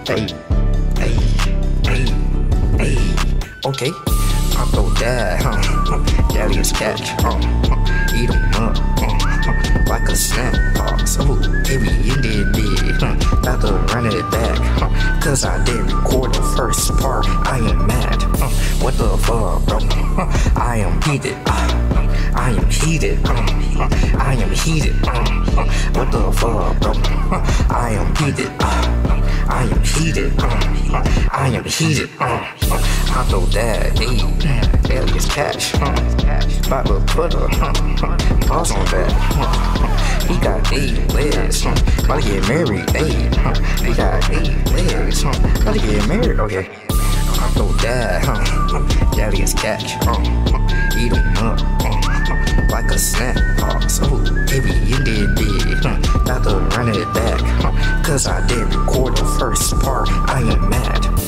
Hey, hey, hey, hey. Okay, Octodad, daddy is catch, eat 'em up, like a snack box. Oh, baby, you did big, about to run it back, cause I did record the first part. I am mad, what the fuck, bro? I am heated, I am heated, I am heated, what the fuck, bro? I am heated, I am heated, I am heated, Octodad, alias catch, about to put a pause on that. He got 8 legs, about to get married, he got 8 legs, about to get married, okay. Octodad, alias catch, eat 'em up, like a snack box. Oh, baby, you did big, about to run it back, cause I did record the first part. I am mad.